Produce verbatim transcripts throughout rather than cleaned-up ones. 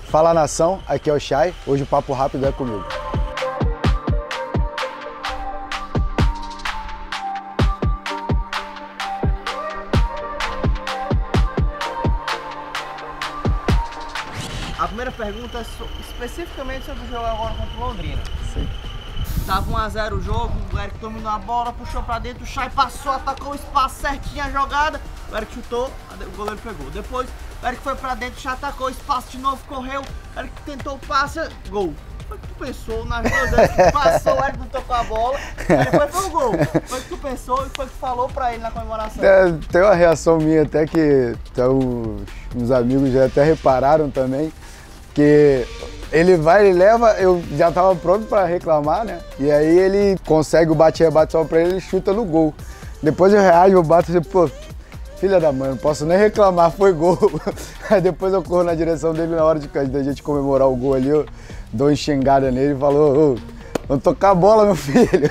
Fala nação, aqui é o Chay, hoje o papo rápido é comigo. A primeira pergunta é so, especificamente sobre o jogo agora contra o Londrina. Sim. Tava um a zero o jogo, o Eric dominou a bola, puxou pra dentro, o Chay passou, atacou o espaço certinho a jogada, o Eric chutou, o goleiro pegou. Depois o Eric foi pra dentro, já atacou o espaço de novo, correu, o Eric tentou o passe, gol. Foi o que tu pensou nas duas vezes que passou, o Eric não tocou a bola, aí depois foi o gol. Foi o que tu pensou e foi o que falou pra ele na comemoração. É, tem uma reação minha até que então, os amigos já até repararam também, que ele vai, ele leva, eu já tava pronto pra reclamar, né? E aí ele consegue o bate-rebate só pra ele, ele chuta no gol. Depois eu reajo, eu bato e pô, filha da mãe, não posso nem reclamar, foi gol. Aí depois eu corro na direção dele na hora de, de a gente comemorar o gol ali, eu dou uma enxingada nele e falo, ô, vamos tocar a bola, meu filho.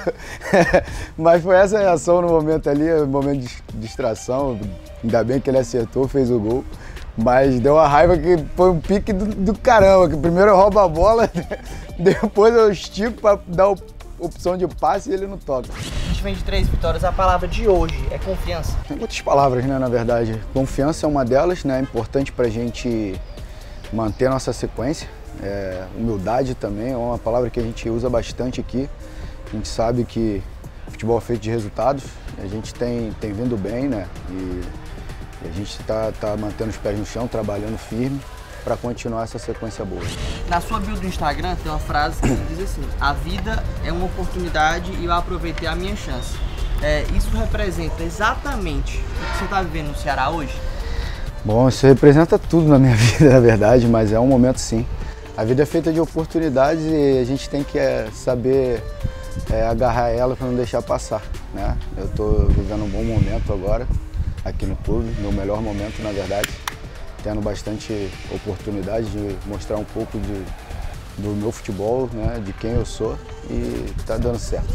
Mas foi essa a reação no momento ali, um momento de distração, ainda bem que ele acertou, fez o gol. Mas deu uma raiva que foi um pique do, do caramba, que primeiro eu roubo a bola, depois eu estico para dar opção de passe e ele não toca. A gente vem de três vitórias, a palavra de hoje é confiança. Tem muitas palavras, né, na verdade. Confiança é uma delas, né, é importante pra gente manter nossa sequência. É, humildade também é uma palavra que a gente usa bastante aqui. A gente sabe que futebol é feito de resultados, a gente tem, tem vindo bem, né, e a gente está tá mantendo os pés no chão, trabalhando firme para continuar essa sequência boa. Na sua bio do Instagram tem uma frase que diz assim, a vida é uma oportunidade e eu aproveitei a minha chance. É, isso representa exatamente o que você está vivendo no Ceará hoje? Bom, isso representa tudo na minha vida, na verdade, mas é um momento sim. A vida é feita de oportunidades e a gente tem que é, saber é, agarrar ela para não deixar passar, né? Eu estou vivendo um bom momento agora aqui no clube, meu melhor momento, na verdade, tendo bastante oportunidade de mostrar um pouco de, do meu futebol, né, de quem eu sou, e tá dando certo.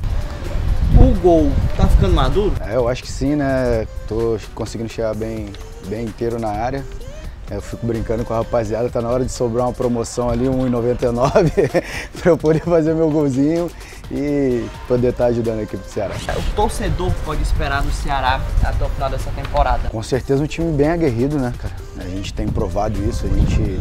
O gol tá ficando maduro? É, eu acho que sim, né, tô conseguindo chegar bem, bem inteiro na área. Eu fico brincando com a rapaziada, tá na hora de sobrar uma promoção ali, um e noventa e nove, para eu poder fazer meu golzinho e poder estar ajudando a equipe do Ceará. O torcedor pode esperar do Ceará até o final dessa temporada? Com certeza um time bem aguerrido, né, cara? A gente tem provado isso, a gente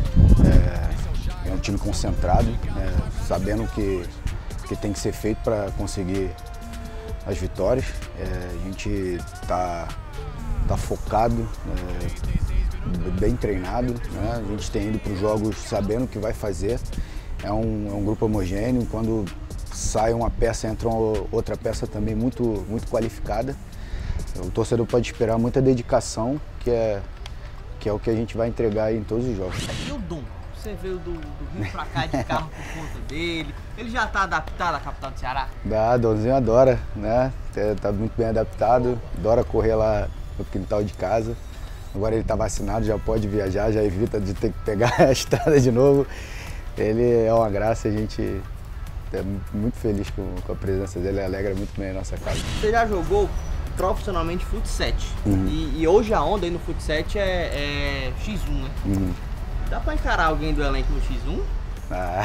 é, é um time concentrado, é, sabendo o que, que tem que ser feito para conseguir as vitórias. É, a gente tá, tá focado, é, bem treinado, né? A gente tem ido para os jogos sabendo o que vai fazer. É um, é um grupo homogêneo, quando sai uma peça, entra uma, outra peça também muito, muito qualificada. O torcedor pode esperar muita dedicação, que é, que é o que a gente vai entregar aí em todos os jogos. E o Dom? Você veio do, do Rio pra cá de carro por conta dele, ele já está adaptado à capital do Ceará? Dá, Donzinho adora, né? Tá muito bem adaptado, adora correr lá no quintal de casa. Agora ele está vacinado, já pode viajar, já evita de ter que pegar a estrada de novo. Ele é uma graça, a gente é muito feliz com, com a presença dele, alegra muito bem a nossa casa. Você já jogou profissionalmente fut sete, uhum. e, e hoje a onda aí no fut sete é, é xis um, né? Uhum. Dá para encarar alguém do elenco no xis um? Ah,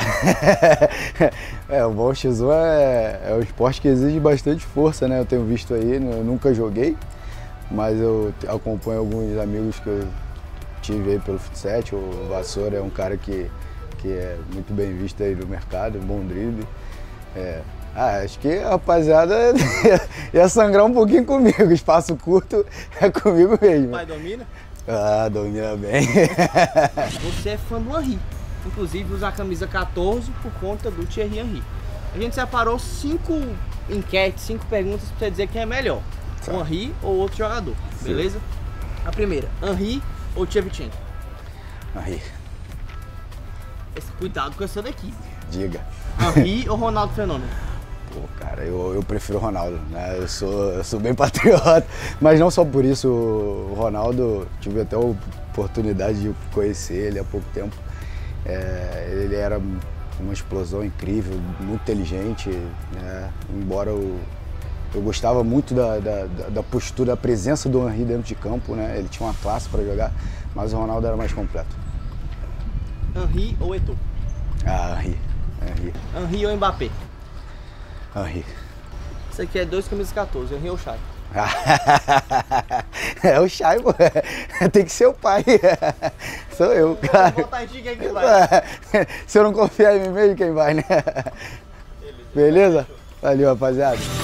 é, o bom xis um é, é um esporte que exige bastante força, né? Eu tenho visto aí, eu nunca joguei, mas eu acompanho alguns amigos que eu tive aí pelo fut sete. O Vassoura é um cara que, que é muito bem visto aí no mercado, um bom drible. É, ah, acho que a rapaziada ia sangrar um pouquinho comigo, espaço curto é comigo mesmo. O pai domina? Ah, domina bem. Você é fã do Henry, inclusive usa a camisa quatorze por conta do Thierry Henry. A gente separou cinco enquetes, cinco perguntas para você dizer quem é melhor. O Henry ou outro jogador, beleza? Sim. A primeira, Henry ou Shevchenko? Henry. Esse, cuidado com essa daqui. Diga. Henry ou Ronaldo Fenômeno? Pô, cara, eu, eu prefiro o Ronaldo, né? Eu sou, eu sou bem patriota, mas não só por isso. O Ronaldo, tive até a oportunidade de conhecer ele há pouco tempo. É, ele era uma explosão incrível, muito inteligente, né? Embora o Eu gostava muito da, da, da postura, da presença do Henry dentro de campo, né? Ele tinha uma classe para jogar, mas o Ronaldo era mais completo. Henry ou Eto'o? Ah, Henry. Henry. Henry ou Mbappé? Henry. Isso aqui é dois camisas quatorze, Henry ou Chay? É o Chay, pô. Tem que ser o pai. Sou eu, cara. Vou botar em ti, quem que vai? Se eu não confiar em mim mesmo, quem vai, né? Beleza? Valeu, rapaziada.